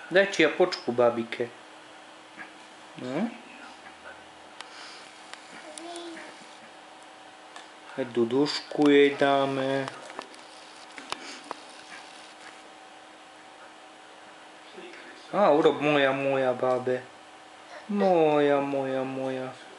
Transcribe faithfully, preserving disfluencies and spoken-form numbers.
Daj čiapočku babike. No. Aj dudušku jej dáme. A urob moja, moja, bábe. Moja, moja, moja.